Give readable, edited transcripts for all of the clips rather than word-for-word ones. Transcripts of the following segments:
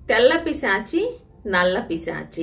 తెల్ల పిశాచి, నల్ల పిశాచి.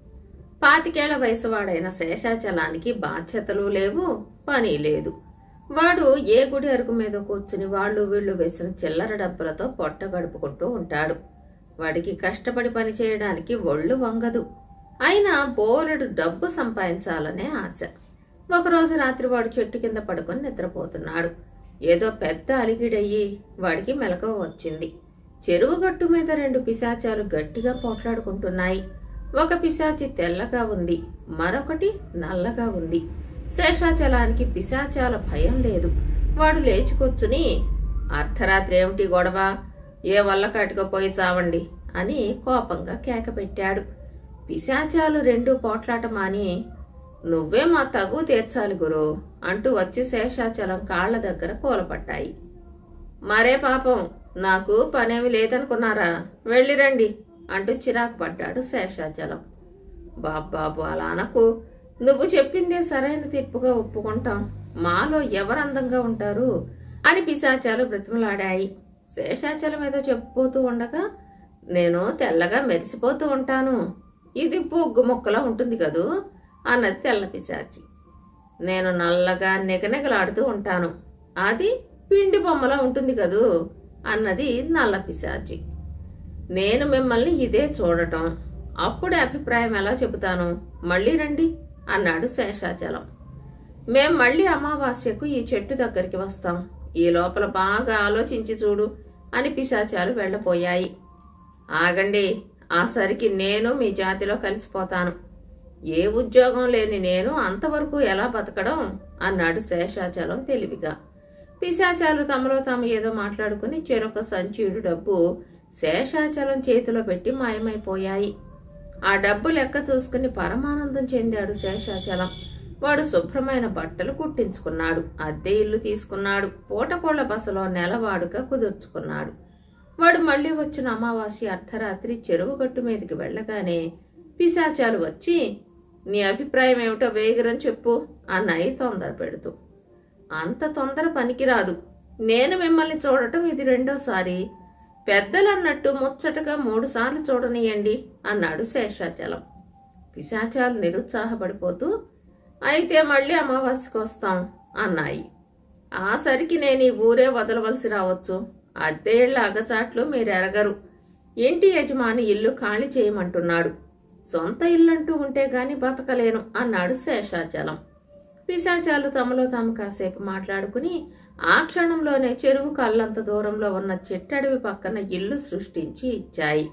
25 ఏళ్ల వయసువాడైన శేషాచలానికి బాధ్యతలు లేవు, పని లేదు. వాడు ఏ గుడి అరుగు మీద కూర్చుని వాళ్ళు వీళ్ళు వేసిన చిల్లర డబ్బులతో పొట్ట గడుపుకుంటూ ఉంటాడు. వాడికి కష్టపడి పని చేయడానికి ఒళ్ళు వంగదు. అయినా బోలెడు డబ్బు సంపాదించాలనే ఆశ. ఒకరోజు రాత్రి వాడు చెట్టు కింద పడుకొని నిద్రపోతున్నాడు. ఏదో పెద్ద అలిగిడయ్యి వాడికి మెలకువ వచ్చింది. చెరువు గట్టు మీద 2 పిశాచాలు గట్టిగా పోట్లాడుకుంటున్నాయి. ఒక పిశాచి తెల్లగా ఉంది, మరొకటి నల్లగా ఉంది. శేషాచలానికి పిశాచాల భయం లేదు. వాడు లేచి కూర్చుని, అర్ధరాత్రి ఏమిటి గొడవ, ఏ వల్ల కాటుకపోయి చావండి అని కోపంగా కేక పెట్టాడు. పిశాచాలు 2 పోట్లాట మాని, నువ్వే మా తగు తీర్చాలి గురు అంటూ వచ్చి శేషాచలం కాళ్ల దగ్గర కూలపడ్డాయి. మరే పాపం, నాకు పనేమి లేదనుకున్నారా, వెళ్ళిరండి అంటూ చిరాకు పడ్డాడు శేషాచలం. బాబాబు అలా అనకు, నువ్వు చెప్పిందే సరైన తీర్పుగా ఒప్పుకుంటాం, మాలో ఎవరందంగా ఉంటారు అని పిశాచాలు బ్రతిమలాడాయి. శేషాచలం ఏదో చెప్పిపోతూ ఉండగా, నేను తెల్లగా మెరిసిపోతూ ఉంటాను, ఇది బొగ్గు మొక్కలా ఉంటుంది కదూ అన్నది తెల్ల పిశాచి. నేను నల్లగా నిగనిగలాడుతూ ఉంటాను, అది పిండి బొమ్మలా ఉంటుంది కదూ అన్నది నల్ల పిశాచి. నేను మిమ్మల్ని ఇదే చూడటం, అప్పుడే అభిప్రాయం ఎలా చెబుతాను, మళ్ళీ రండి అన్నాడు శేషాచలం. మేం మళ్ళీ అమావాస్యకు ఈ చెట్టు దగ్గరికి వస్తాం, ఈ లోపల బాగా ఆలోచించి చూడు అని పిశాచాలు వెళ్లపోయాయి. ఆగండి, ఆ సరికి నేను మీ జాతిలో కలిసిపోతాను, ఏ ఉద్యోగం లేని నేను అంతవరకు ఎలా బతకడం అన్నాడు శేషాచలం తెలివిగా. పిశాచాలు తమలో తాము ఏదో మాట్లాడుకుని చెరొక సంచీడు డబ్బు శేషాచలం చేతిలో పెట్టి మాయమైపోయాయి. ఆ డబ్బు లెక్క చూసుకుని పరమానందం చెందాడు శేషాచలం. వాడు శుభ్రమైన బట్టలు కుట్టించుకున్నాడు, అద్దె ఇల్లు తీసుకున్నాడు, పూటకోళ్ల బసలో నెలవాడుగా కుదుర్చుకున్నాడు. వాడు మళ్లీ వచ్చిన అమావాస్య అర్ధరాత్రి చెరువు గట్టు మీదకి వెళ్లగానే పిశాచాలు వచ్చి, నీ అభిప్రాయం ఏమిటో వేగిరని చెప్పు అన్నాయి తొందర పెడుతూ. అంత తొందర పనికిరాదు, నేను మిమ్మల్ని చూడటం ఇది 2వసారి, పెద్దలన్నట్టు ముచ్చటగా 3 సార్లు చూడనియండి అన్నాడు శేషాచలం. పిశాచాలు నిరుత్సాహపడిపోతూ, అయితే మళ్ళీ అమావాస్యకు వస్తాం అన్నాయి. ఆ సరికి నేను ఈ ఊరే వదలవలసి రావచ్చు, అద్దె ఇళ్ల అగచాట్లు మీరెరగరు, ఇంటి యజమాని ఇల్లు ఖాళీ చేయమంటున్నాడు, సొంత ఇల్లంటూ ఉంటే గాని బతకలేను అన్నాడు శేషాచలం. పిశాచాలు తమలో తాము కాసేపు మాట్లాడుకుని ఆ క్షణంలోనే చెరువు కళ్ళంత దూరంలో ఉన్న చెట్టడవి పక్కన ఇల్లు సృష్టించి ఇచ్చాయి.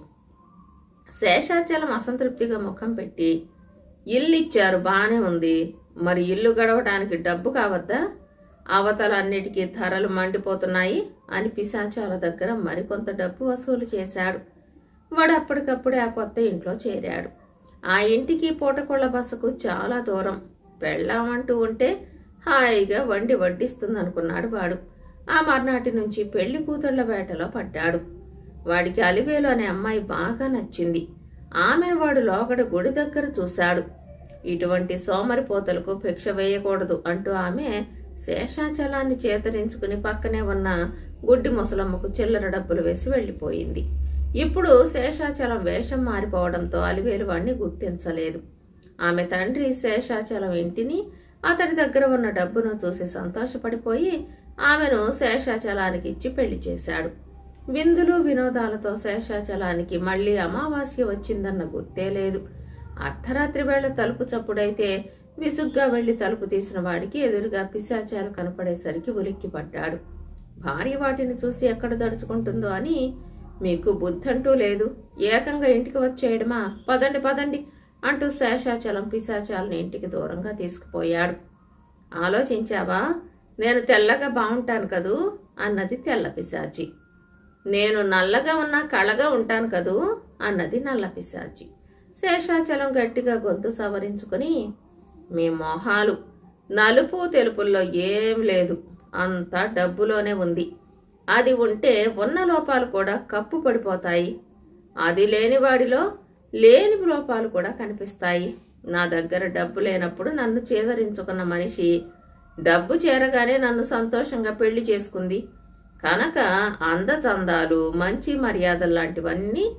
శేషాచలం అసంతృప్తిగా ముఖం పెట్టి, ఇల్లు ఇచ్చారు బానే ఉంది, మరి ఇల్లు గడవడానికి డబ్బు కావద్దా, అవతలన్నిటికీ ధరలు మండిపోతున్నాయి అని పిశాచాల దగ్గర మరికొంత డబ్బు వసూలు చేశాడు. వాడు అప్పటికప్పుడే ఆ కొత్త ఇంట్లో చేరాడు. ఆ ఇంటికి పూటకోళ్ల బసకు చాలా దూరం. పెళ్ళామంటూ ఉంటే హాయిగా వండి వడ్డిస్తుందనుకున్నాడు వాడు. ఆ మర్నాటి నుంచి పెళ్లి కూతుళ్ల వేటలో పడ్డాడు. వాడికి అలివేలు అనే అమ్మాయి బాగా నచ్చింది. ఆమెను వాడు లోగడ గుడి దగ్గర చూశాడు. ఇటువంటి సోమరిపోతలకు భిక్ష వేయకూడదు అంటూ ఆమె శేషాచలాన్ని చేతరించుకుని పక్కనే ఉన్న గుడ్డి ముసలమ్మకు చిల్లర డబ్బులు వేసి వెళ్లిపోయింది. ఇప్పుడు శేషాచలం వేషం మారిపోవడంతో అలివేలు వాణ్ణి గుర్తించలేదు. ఆమె తండ్రి శేషాచలం ఇంటిని, అతడి దగ్గర ఉన్న డబ్బును చూసి సంతోషపడిపోయి ఆమెను శేషాచలానికి ఇచ్చి పెళ్లి చేశాడు. విందులు వినోదాలతో శేషాచలానికి మళ్లీ అమావాస్య వచ్చిందన్న గుర్తే లేదు. అర్ధరాత్రి వేళ తలుపు చప్పుడైతే విసుగ్గా వెళ్లి తలుపు తీసిన వాడికి ఎదురుగా పిశాచాలు కనపడేసరికి ఉలిక్కిపడ్డాడు. భార్య వాటిని చూసి ఎక్కడ దడుచుకుంటుందో అని, మీకు బుద్ధంటూ లేదు, ఏకంగా ఇంటికి వచ్చేయడమా, పదండి పదండి అంటూ శేషాచలం పిశాచాలను ఇంటికి దూరంగా తీసుకుపోయాడు. ఆలోచించావా, నేను తెల్లగా బాగుంటాను కదూ అన్నది తెల్ల పిశాచి. నేను నల్లగా ఉన్నా కళగా ఉంటాను కదూ అన్నది నల్ల పిశాచి. శేషాచలం గట్టిగా గొంతు సవరించుకుని, మీ మొహాలు నలుపు తెలుపుల్లో ఏం లేదు, అంతా డబ్బులోనే ఉంది, అది ఉంటే ఉన్న లోపాలు కూడా కప్పు పడిపోతాయి, అది లేనివాడిలో లేని లోపాలు కూడా కనిపిస్తాయి. నా దగ్గర డబ్బు లేనప్పుడు నన్ను చేదరించుకున్న మనిషి డబ్బు చేరగానే నన్ను సంతోషంగా పెళ్లి చేసుకుంది కనుక అందచందాలు మంచి మర్యాదలు లాంటివన్నీ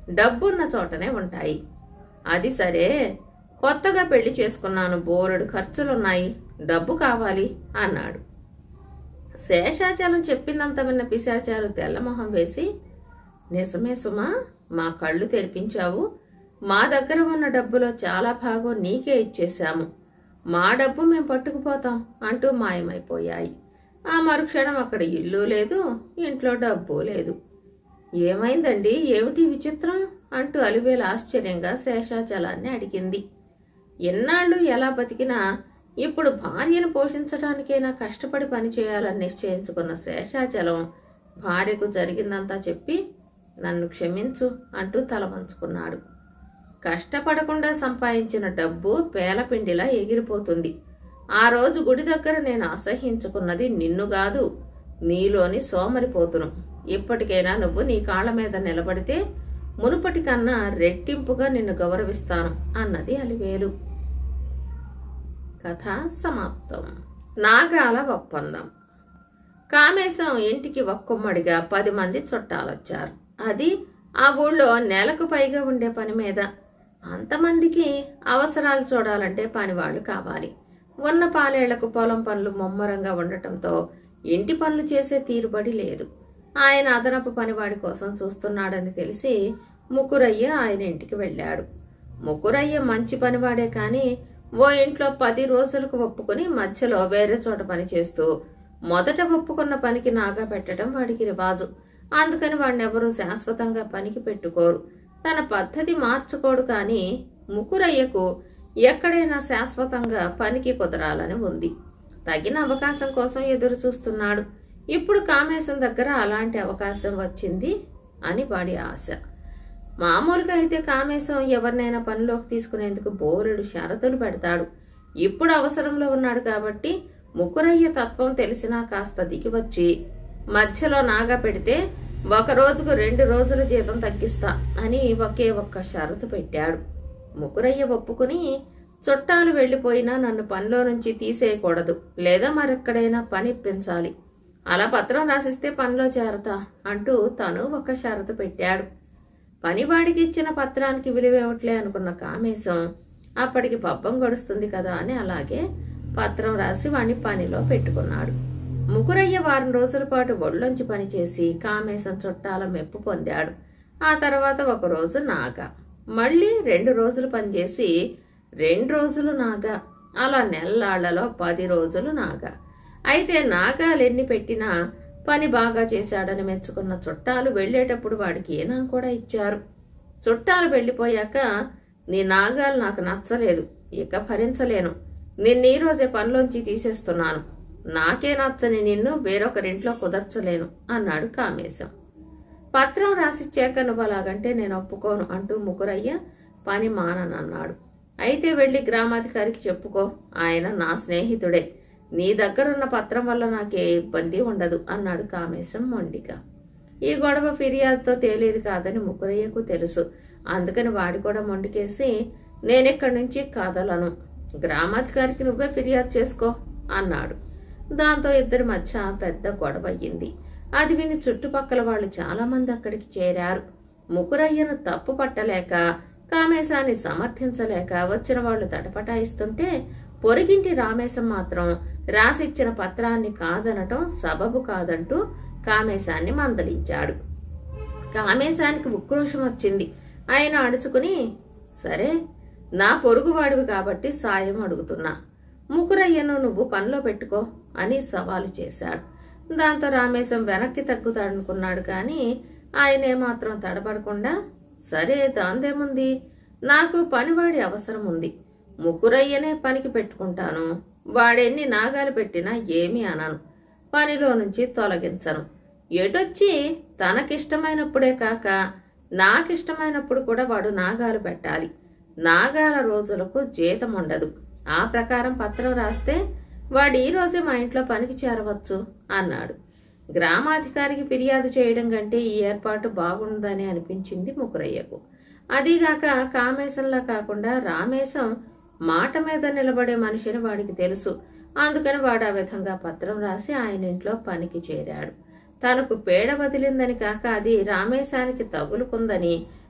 డబ్బున్న చోటనే ఉంటాయి. అది సరే, కొత్తగా పెళ్లి చేసుకున్నాను, బోలెడు ఖర్చులున్నాయి, డబ్బు కావాలి అన్నాడు. శేషాచలం చెప్పిందంత విన్న పిశాచాలు తెల్లమొహం వేసి, నిజమే సుమా, మా కళ్ళు తెరిపించావు. మా దగ్గర ఉన్న డబ్బులో చాలా భాగం నీకే ఇచ్చేశాము. మా డబ్బు మేం పట్టుకుపోతాం అంటూ మాయమైపోయాయి. ఆ మరుక్షణం అక్కడ ఇల్లు లేదు, ఇంట్లో డబ్బు లేదు. ఏమైందండి, ఏమిటి విచిత్రం అంటూ అలివేలు ఆశ్చర్యంగా శేషాచలాన్ని అడిగింది. ఎన్నాళ్ళు ఎలా బతికినా ఇప్పుడు భార్యను పోషించడానికైనా కష్టపడి పనిచేయాలని నిశ్చయించుకున్న శేషాచలం భార్యకు జరిగిందంతా చెప్పి, నన్ను క్షమించు అంటూ తల వంచుకున్నాడు. కష్టపడకుండా సంపాదించిన డబ్బు పేలపిండిలా ఎగిరిపోతుంది. ఆ రోజు గుడి దగ్గర నేను అసహ్యించుకున్నది నిన్ను కాదు, నీలోని సోమరిపోతును. ఇప్పటికైనా నువ్వు నీ కాళ్ల మీద నిలబడితే మునుపటి కన్నా రెట్టింపుగా నిన్ను గౌరవిస్తాను అన్నది అలివేలు. కథ సమాప్తం. నాగాల ఒప్పందం. కామేశం ఇంటికి ఒక్కొమ్మడిగా 10 మంది చుట్టాలొచ్చారు. అది ఆ ఊళ్ళో నెలకు పైగా ఉండే పని మీద. అంతమందికి అవసరాలు చూడాలంటే పనివాళ్లు కావాలి. ఉన్న పాలేళ్లకు పొలం పనులు ముమ్మరంగా ఉండటంతో ఇంటి పనులు చేసే తీరుబడి లేదు. ఆయన అదనపు పనివాడి కోసం చూస్తున్నాడని తెలిసి ముకురయ్య ఆయన ఇంటికి వెళ్ళాడు. ముకురయ్య మంచి పనివాడే కాని ఓ ఇంట్లో 10 రోజులకు ఒప్పుకుని మధ్యలో వేరే చోట పని చేస్తూ మొదట ఒప్పుకున్న పనికి నాగా పెట్టడం వాడికి రివాజు. అందుకని వాడినెవరూ శాశ్వతంగా పనికి పెట్టుకోరు. తన పద్ధతి మార్చుకోడు. కాని ముకురయ్యకు ఎక్కడైనా శాశ్వతంగా పనికి కుదరాలని ఉంది. తగిన అవకాశం కోసం ఎదురు చూస్తున్నాడు. ఇప్పుడు కామేశం దగ్గర అలాంటి అవకాశం వచ్చింది అని వాడి ఆశ. మామూలుగా అయితే కామేశం ఎవరినైనా పనిలోకి తీసుకునేందుకు బోలెడు షరతులు పెడతాడు. ఇప్పుడు అవసరంలో ఉన్నాడు కాబట్టి ముకురయ్య తత్వం తెలిసినా కాస్త దిగివచ్చి మధ్యలో నాగా పెడితే 1 రోజుకు 2 రోజుల జీతం తగ్గిస్తా అని ఒకే ఒక్క షరతు పెట్టాడు. ముకురయ్య ఒప్పుకుని, చుట్టాలు వెళ్లిపోయినా నన్ను పనిలో నుంచి తీసేయకూడదు, లేదా మరెక్కడైనా పని ఇప్పించాలి. అలా పత్రం రాసిస్తే పనిలో చేరతా అంటూ తను ఒక షరతు పెట్టాడు. పనివాడికి ఇచ్చిన పత్రానికి విలువేమిట్లే అనుకున్న కామేశం అప్పటికి పబ్బం గడుస్తుంది కదా అని అలాగే పత్రం రాసి వాణ్ణి పనిలో పెట్టుకున్నాడు. ముకురయ్య 1 వారం రోజుల పాటు ఒళ్ళొంచి పనిచేసి కామేశం చుట్టాల మెప్పు పొందాడు. ఆ తర్వాత 1 రోజు నాగా, మళ్ళీ 2 రోజులు పనిచేసి 2 రోజులు నాగా, అలా నెల్లాళ్లలో 10 రోజులు నాగా. అయితే నాగాలెన్ని పెట్టినా పని బాగా చేశాడని మెచ్చుకున్న చుట్టాలు వెళ్లేటప్పుడు వాడికి ఏనా కూడా ఇచ్చారు. చుట్టాలు వెళ్లిపోయాక, నీ నాగాలు నాకు నచ్చలేదు, ఇక భరించలేను, నిన్నీ రోజే పనిలోంచి తీసేస్తున్నాను, నాకే నచ్చని నిన్ను వేరొకరింట్లో కుదర్చలేను అన్నాడు కామేశం. పత్రం రాసిచ్చాక నువ్వు అలాగంటే నేను ఒప్పుకోను అంటూ ముకురయ్య పని మాననన్నాడు. అయితే వెళ్లి గ్రామాధికారికి చెప్పుకో, ఆయన నా స్నేహితుడే, నీ దగ్గరున్న పత్రం వల్ల నాకే ఇబ్బంది ఉండదు అన్నాడు కామేశం మొండిగా. ఈ గొడవ ఫిర్యాదుతో తేలేది కాదని ముకురయ్యకు తెలుసు. అందుకని వాడి కూడా మొండికేసి, నేనెక్కడి నుంచి కదలను, గ్రామాధికారికి నువ్వే ఫిర్యాదు చేసుకో అన్నాడు. దాంతో ఇద్దరి మధ్య పెద్ద గొడవ అయ్యింది. అది విని చుట్టుపక్కల వాళ్ళు చాలా మంది అక్కడికి చేరారు. ముకురయ్యను తప్పు పట్టలేక, కామేశాన్ని సమర్థించలేక వచ్చిన వాళ్ళు తటపటాయిస్తుంటే పొరిగింటి రామేశం మాత్రం రాసిచ్చిన పత్రాన్ని కాదనటం సబబు కాదంటూ కామేశాన్ని మందలించాడు. కామేశానికి ఉక్రోషం వచ్చింది. ఆయన అడుచుకుని, సరే, నా పొరుగువాడివి కాబట్టి సాయం అడుగుతున్నా, ముకురయ్యను నువ్వు పనిలో పెట్టుకో అని సవాలు చేశాడు. దాంతో రామేశం వెనక్కి తగ్గుతాడనుకున్నాడు. కానీ ఆయనేమాత్రం తడబడకుండా, సరే, దాందేముంది, నాకు పనివాడి అవసరం ఉంది, ముకురయ్యనే పనికి పెట్టుకుంటాను, వాడెన్ని నాగాలు పెట్టినా ఏమీ అనను, పనిలో నుంచి తొలగించను, ఎటొచ్చి తనకిష్టమైనప్పుడే కాక నాకిష్టమైనప్పుడు కూడా వాడు నాగాలు పెట్టాలి, నాగాల రోజులకు జీతం ఉండదు, ఆ ప్రకారం పత్రం రాస్తే వాడు ఈ రోజే మా ఇంట్లో పనికి చేరవచ్చు అన్నాడు. గ్రామాధికారికి ఫిర్యాదు చేయడం కంటే ఈ ఏర్పాటు బాగుందని అనిపించింది ముకురయ్యకు. అదీగాక కామేశంలా కాకుండా రామేశం మాట మీద నిలబడే మనిషిని వాడికి తెలుసు. అందుకని వాడు ఆ విధంగా పత్రం రాసి ఆయన ఇంట్లో పనికి చేరాడు. తనకు పేడ వదిలిందని కాక అది రామేశానికి తగులుకుందని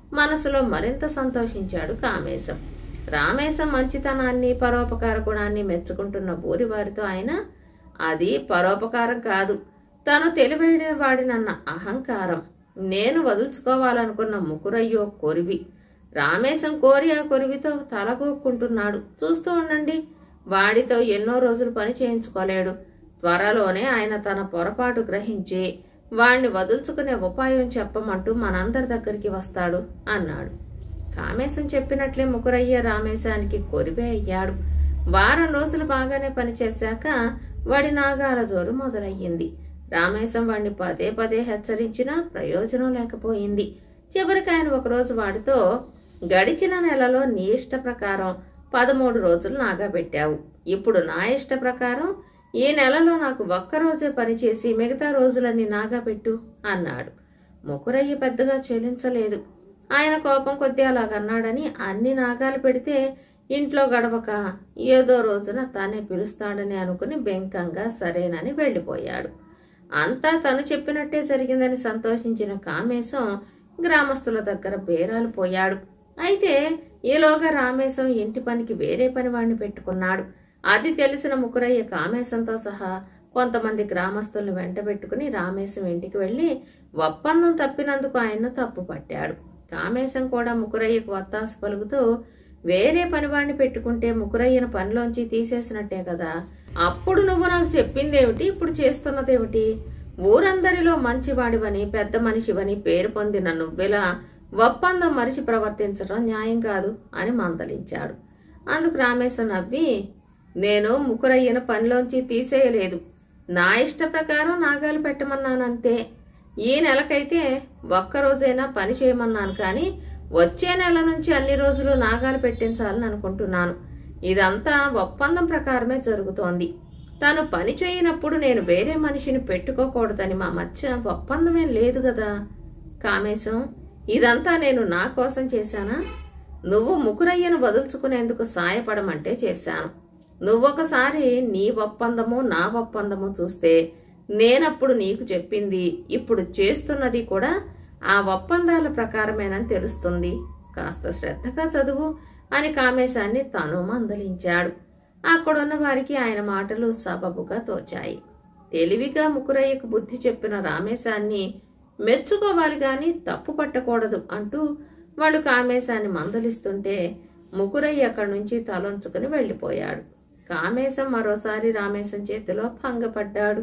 మనసులో మరింత సంతోషించాడు కామేశం. రామేశం మంచితనాన్ని, పరోపకార గుణాన్ని మెచ్చుకుంటున్న ఊరివారితో ఆయన, అది పరోపకారం కాదు, తను తెలివైన వాడినన్న అహంకారం, నేను వదులుచుకోవాలనుకున్న ముకురయ్యో కొరివి, రామేశం కోరి ఆ కొరివితో తలగొక్కుంటున్నాడు, చూస్తూ ఉండండి, వాడితో ఎన్నో రోజులు పని చేయించుకోలేడు, త్వరలోనే ఆయన తన పొరపాటు గ్రహించి వాణ్ణి వదుల్చుకునే ఉపాయం చెప్పమంటూ మనందరి దగ్గరికి వస్తాడు అన్నాడు. కామేశం చెప్పినట్లే ముకురయ్య రామేశానికి కొరివే అయ్యాడు. వారం రోజులు బాగానే పనిచేశాక వాడి నాగాల జోరు మొదలయ్యింది. రామేశం వాడిని పదే పదే హెచ్చరించినా ప్రయోజనం లేకపోయింది. చివరికి ఆయన ఒకరోజు వాడితో, గడిచిన నెలలో నీ ఇష్ట ప్రకారం 13 రోజులు నాగా పెట్టావు, ఇప్పుడు నా ఇష్ట ప్రకారం ఈ నెలలో నాకు ఒక్కరోజే పనిచేసి మిగతా రోజులన్నీ నాగా పెట్టు అన్నాడు. ముకురయ్య పెద్దగా చెల్లించలేదు. ఆయన కోపం కొద్దీ అలాగన్నాడని అన్ని నాగాలు పెడితే ఇంట్లో గడవక ఏదో రోజున తానే పిలుస్తాడని అనుకుని బెంకంగా సరేనని వెళ్ళిపోయాడు. అంతా తను చెప్పినట్టే జరిగిందని సంతోషించిన కామేశం గ్రామస్తుల దగ్గర బేరాలు పోయాడు. అయితే ఈలోగా రామేశం ఇంటి పనికి వేరే పని వాడిని పెట్టుకున్నాడు. అది తెలిసిన ముకురయ్య కామేశంతో సహా కొంతమంది గ్రామస్తులను వెంటబెట్టుకుని రామేశం ఇంటికి వెళ్లి ఒప్పందం తప్పినందుకు ఆయన్ను తప్పు పట్టాడు. కామేశం కూడా ముకురయ్యకు వత్తాసు పలుకుతూ, వేరే పనివాడిని పెట్టుకుంటే ముకురయ్యను పనిలోంచి తీసేసినట్టే కదా, అప్పుడు నువ్వు నాకు చెప్పిందేమిటి, ఇప్పుడు చేస్తున్నదేమిటి, ఊరందరిలో మంచివాడివని పెద్ద మనిషివని పేరు పొందిన నువ్వెలా ఒప్పందం మరిచి ప్రవర్తించడం న్యాయం కాదు అని మందలించాడు. అందుకు రామేశం నవ్వి, నేను ముకురయ్యను పనిలోంచి తీసేయలేదు, నా ఇష్ట ప్రకారం నాగాలు పెట్టమన్నానంతే, ఈ నెలకైతే ఒక్కరోజైనా పని చేయమన్నాను, కానీ వచ్చే నెల నుంచి అన్ని రోజులు నాగాలు పెట్టించాలని అనుకుంటున్నాను, ఇదంతా ఒప్పందం ప్రకారమే జరుగుతోంది, తను పని చేయనప్పుడు నేను వేరే మనిషిని పెట్టుకోకూడదని మా మధ్య ఒప్పందమేం లేదు కదా. కామేశం, ఇదంతా నేను నా కోసం చేశానా, నువ్వు ముకురయ్యను వదుల్చుకునేందుకు సాయపడమంటే చేశాను, నువ్వొకసారి నీ ఒప్పందము నా ఒప్పందము చూస్తే నేనప్పుడు నీకు చెప్పింది ఇప్పుడు చేస్తున్నది కూడా ఆ ఒప్పందాల ప్రకారమేనని తెలుస్తుంది, కాస్త శ్రద్ధగా చదువు అని కామేశాన్ని తను మందలించాడు. అక్కడున్న వారికి ఆయన మాటలు సబబుగా తోచాయి. తెలివిగా ముకురయ్యకు బుద్ధి చెప్పిన రామేశాన్ని మెచ్చుకోవాలి గాని తప్పు పట్టకూడదు అంటూ వాళ్ళు కామేశాన్ని మందలిస్తుంటే ముకురయ్య అక్కడి నుంచి తలొంచుకుని వెళ్ళిపోయాడు. కామేశం మరోసారి రామేశం చేతిలో భంగపడ్డాడు.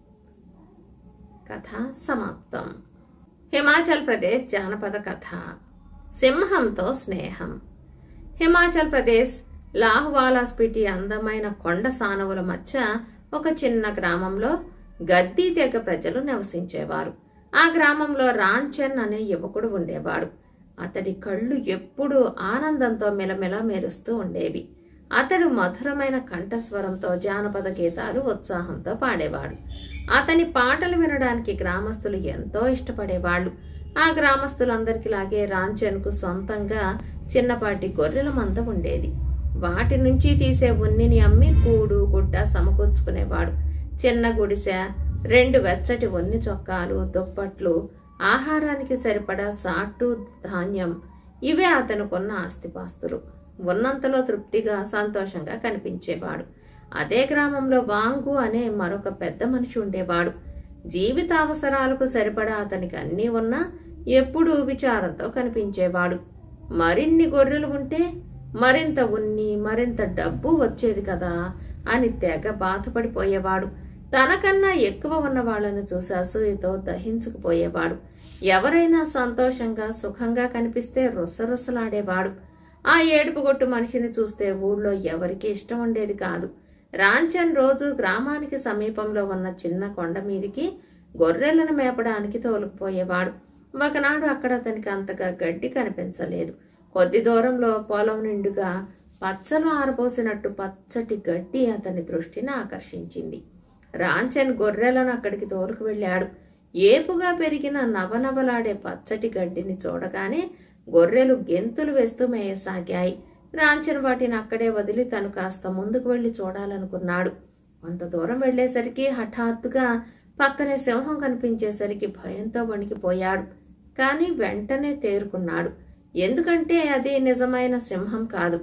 కథ సమాప్తం. హిమాచల్ ప్రదేశ్ జానపద కథ. సింహంతో స్నేహం. హిమాచల్ ప్రదేశ్ లాహ్వాలా స్పిటి అందమైన కొండ సానువుల మధ్య ఒక చిన్న గ్రామంలో గద్దీ తెగ ప్రజలు నివసించేవారు. ఆ గ్రామంలో రాంచన్ అనే యువకుడు ఉండేవాడు. అతడి కళ్ళు ఎప్పుడూ ఆనందంతో మిలమిల మెరుస్తూ ఉండేవి. అతడు మధురమైన కంఠస్వరంతో జానపద గీతాలు ఉత్సాహంతో పాడేవాడు. అతని పాటలు వినడానికి గ్రామస్తులు ఎంతో ఇష్టపడేవాళ్లు. ఆ గ్రామస్తులందరికిలాగే రాంచన్కు సొంతంగా చిన్నపాటి గొర్రెల మంద ఉండేది. వాటి నుంచి తీసే ఉన్నిని అమ్మి కూడు గుడ్డ సమకూర్చుకునేవాడు. చిన్న గుడిసె, 2 వెచ్చటి ఉన్ని చొక్కాలు, దుప్పట్లు, ఆహారానికి సరిపడా సాటు ధాన్యం, ఇవే అతనుకున్న ఆస్తిపాస్తులు. ఉన్నంతలో తృప్తిగా సంతోషంగా కనిపించేవాడు. అదే గ్రామంలో వాంగు అనే మరొక పెద్ద మనిషి ఉండేవాడు. జీవితావసరాలకు సరిపడా అతనికి అన్నీ ఉన్నా ఎప్పుడూ విచారంతో కనిపించేవాడు. మరిన్ని గొర్రెలు ఉంటే మరింత ఉన్ని, మరింత డబ్బు వచ్చేది కదా అని తెగ బాధపడిపోయేవాడు. తనకన్నా ఎక్కువ ఉన్న వాళ్లను చూసి అసూయతో దహించుకుపోయేవాడు. ఎవరైనా సంతోషంగా సుఖంగా కనిపిస్తే రుసరుసలాడేవాడు. ఆ ఏడుపుగొట్టు మనిషిని చూస్తే ఊళ్ళో ఎవరికి ఇష్టం ఉండేది కాదు. రాంచన్ రోజు గ్రామానికి సమీపంలో ఉన్న చిన్న కొండ మీదికి గొర్రెలను మేపడానికి తోలుకుపోయేవాడు. ఒకనాడు అక్కడ అతనికి అంతగా గడ్డి కనిపించలేదు. కొద్ది దూరంలో పొలం నిండుగా పచ్చలు ఆరబోసినట్టు పచ్చటి గడ్డి అతని దృష్టిని ఆకర్షించింది. రాంచన్ గొర్రెలను అక్కడికి తోలుకు వెళ్ళాడు. ఏపుగా పెరిగిన నవనవలాడే పచ్చటి గడ్డిని చూడగానే గొర్రెలు గెంతులు వేస్తూ మేయసాగాయి. రాంచన్ వాటిని అక్కడే వదిలి తను కాస్త ముందుకు వెళ్లి చూడాలనుకున్నాడు. కొంత దూరం వెళ్లేసరికి హఠాత్తుగా పక్కనే సింహం కనిపించేసరికి భయంతో వణికిపోయాడు. కాని వెంటనే తేరుకున్నాడు. ఎందుకంటే అది నిజమైన సింహం కాదు,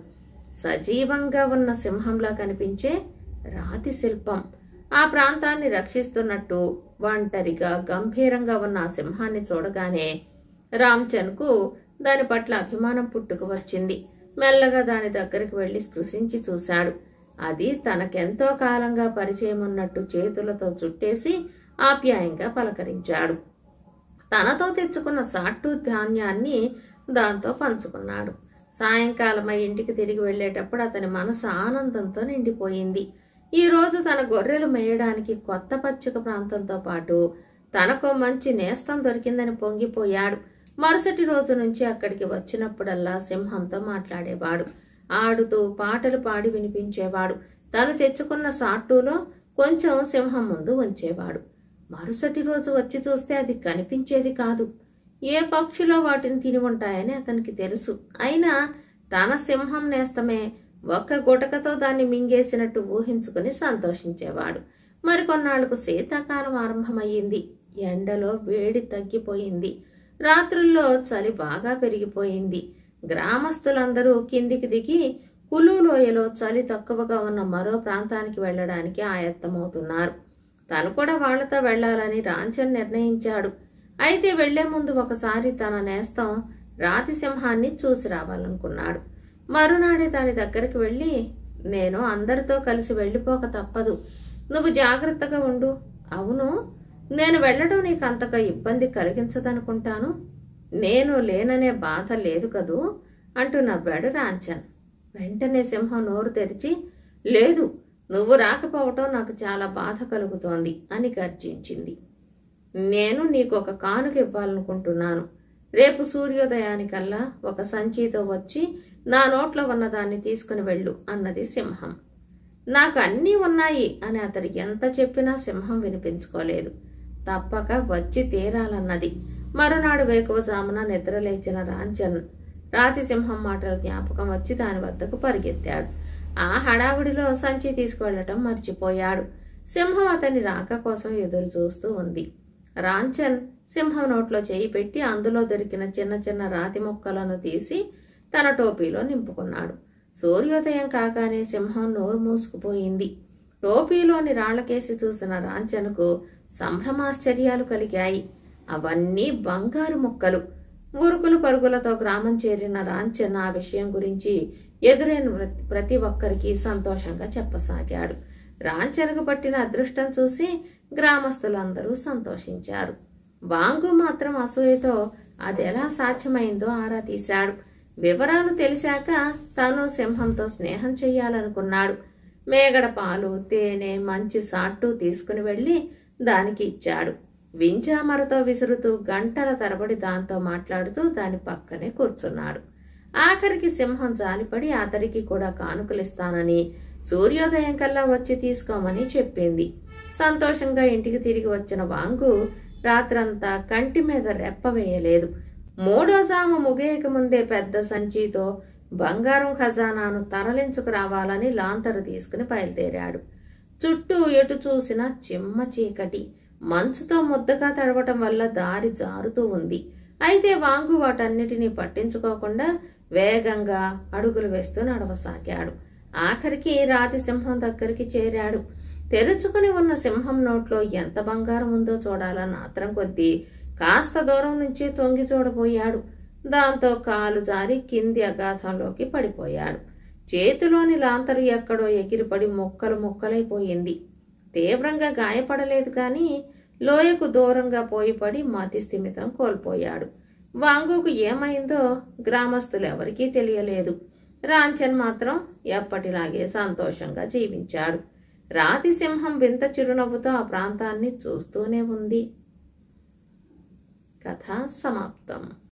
సజీవంగా ఉన్న సింహంలా కనిపించే రాతి శిల్పం. ఆ ప్రాంతాన్ని రక్షిస్తున్నట్టు ఒంటరిగా గంభీరంగా ఉన్న ఆ సింహాన్ని చూడగానే రామ్చంద్కు దాని పట్ల అభిమానం పుట్టుకు వచ్చింది. మెల్లగా దాని దగ్గరికి వెళ్లి స్పృశించి చూశాడు. అది తనకెంతో కాలంగా పరిచయం ఉన్నట్టు చేతులతో చుట్టేసి ఆప్యాయంగా పలకరించాడు. తనతో తెచ్చుకున్న సాట్టు ధాన్యాన్ని దాంతో పంచుకున్నాడు. సాయంకాలమై ఇంటికి తిరిగి వెళ్లేటప్పుడు అతని మనసు ఆనందంతో నిండిపోయింది. ఈ రోజు తన గొర్రెలు మేయడానికి కొత్త పచ్చిక ప్రాంతంతో పాటు తనకు మంచి నేస్తం దొరికిందని పొంగిపోయాడు. మరుసటి రోజు నుంచి అక్కడికి వచ్చినప్పుడల్లా సింహంతో మాట్లాడేవాడు. ఆడుతూ పాటలు పాడి వినిపించేవాడు. తను తెచ్చుకున్న సాట్టులో కొంచెం సింహం ముందు ఉంచేవాడు. మరుసటి రోజు వచ్చి చూస్తే అది కనిపించేది కాదు. ఏ పక్షులో వాటిని తిని ఉంటాయని అతనికి తెలుసు. అయినా తన సింహం నేస్తమే ఒక్క గుటకతో దాన్ని మింగేసినట్టు ఊహించుకుని సంతోషించేవాడు. మరికొన్నాళ్లకు శీతాకాలం ఆరంభమయ్యింది. ఎండలో వేడి తగ్గిపోయింది. రాత్రుల్లో చలి బాగా పెరిగిపోయింది. గ్రామస్తులందరూ కిందికి దిగి కులు లోయలో చలి తక్కువగా ఉన్న మరో ప్రాంతానికి వెళ్లడానికి ఆయత్తమవుతున్నారు. తను కూడా వాళ్లతో వెళ్లాలని రాంచన్ నిర్ణయించాడు. అయితే వెళ్లే ముందు ఒకసారి తన నేస్తం రాతి సింహాన్ని చూసి రావాలనుకున్నాడు. మరునాడే దాని దగ్గరికి వెళ్లి, నేను అందరితో కలిసి వెళ్లిపోక తప్పదు, నువ్వు జాగ్రత్తగా ఉండు. అవును, నేను వెళ్లడం నీకు అంతగా ఇబ్బంది కలిగించదనుకుంటాను. నేను లేననే బాధ లేదు కదూ అంటూ నవ్వాడు రాంచన్. వెంటనే సింహం నోరు తెరిచి, లేదు, నువ్వు రాకపోవటం నాకు చాలా బాధ కలుగుతోంది అని గర్జించింది. నేను నీకు ఒక కానుక ఇవ్వాలనుకుంటున్నాను. రేపు సూర్యోదయానికల్లా ఒక సంచితో వచ్చి నా నోట్లో ఉన్నదాన్ని తీసుకుని వెళ్ళు అన్నది సింహం. నాకు అన్నీ ఉన్నాయి అని అతడు ఎంత చెప్పినా సింహం వినిపించుకోలేదు. తప్పక వచ్చి తీరాలన్నది. మరునాడు వేకువజామున నిద్రలేచిన రాంచన్ రాతి సింహం మాటలు జ్ఞాపకం వచ్చి దాని వద్దకు పరిగెత్తాడు. ఆ హడావుడిలో సంచి తీసుకువెళ్లటం మర్చిపోయాడు. సింహం అతని రాక కోసం ఎదురు చూస్తూ ఉంది. రాంచన్ సింహం నోట్లో చేయి పెట్టి అందులో దొరికిన చిన్న చిన్న రాతి ముక్కలను తీసి తన టోపీలో నింపుకున్నాడు. సూర్యోదయం కాగానే సింహం నోరు మూసుకుపోయింది. టోపీలోని రాళ్లకేసి చూసిన రాంచన్కు సంభ్రమాశ్చర్యాలు కలిగాయి. అవన్నీ బంగారు ముక్కలు. ఉరుకులు పరుగులతో గ్రామం చేరిన రాంచన్ ఆ విషయం గురించి ఎదురైన ప్రతి ఒక్కరికి సంతోషంగా చెప్పసాగాడు. రాంచన్కు పట్టిన అదృష్టం చూసి గ్రామస్తులందరూ సంతోషించారు. వాంగు మాత్రం అసూయతో అదెలా సాధ్యమైందో ఆరా తీశాడు. వివరాలు తెలిసాక తాను సింహంతో స్నేహం చెయ్యాలనుకున్నాడు. మేగడ పాలు, తేనె, మంచి సాట్టు తీసుకుని వెళ్లి దానికి ఇచ్చాడు. వింజామరతో విసురుతూ గంటల తరబడి దాంతో మాట్లాడుతూ దాని పక్కనే కూర్చున్నాడు. ఆఖరికి సింహం జాలిపడి అతడికి కూడా కానుకలిస్తానని, సూర్యోదయం కల్లా వచ్చి తీసుకోమని చెప్పింది. సంతోషంగా ఇంటికి తిరిగి వచ్చిన వాంగు రాత్రంతా కంటి మీద రెప్ప వేయలేదు. మూడో జాము ముగియక ముందే పెద్ద సంచితో బంగారం ఖజానాను తరలించుకురావాలని లాంతరు తీసుకుని బయలుదేరాడు. చుట్టూ ఎటు చూసినా చిమ్మ చీకటి. మంచుతో ముద్దగా తడవటం వల్ల దారి జారుతూ ఉంది. అయితే వాంగు వాటన్నిటినీ పట్టించుకోకుండా వేగంగా అడుగులు వేస్తూ నడవసాగాడు. ఆఖరికి రాతి సింహం దగ్గరికి చేరాడు. తెరుచుకుని ఉన్న సింహం నోట్లో ఎంత బంగారం ఉందో చూడాలన్న ఆత్రం కొద్దీ కాస్త దూరం నుంచి తొంగి చూడబోయాడు. దాంతో కాలు జారి కింది అగాధంలోకి పడిపోయాడు. చేతిలోని లాంతరు ఎక్కడో ఎగిరిపడి ముక్కలు ముక్కలైపోయింది. తీవ్రంగా గాయపడలేదు కానీ లోయకు దూరంగా పోయి పడి మతి స్థిమితం కోల్పోయాడు. వాంగుకు ఏమైందో గ్రామస్తులెవరికీ తెలియలేదు. రాంచన్ మాత్రం ఎప్పటిలాగే సంతోషంగా జీవించాడు. రాతి సింహం వింత చిరునవ్వుతో ఆ ప్రాంతాన్ని చూస్తూనే ఉంది. కథ సమాప్తం.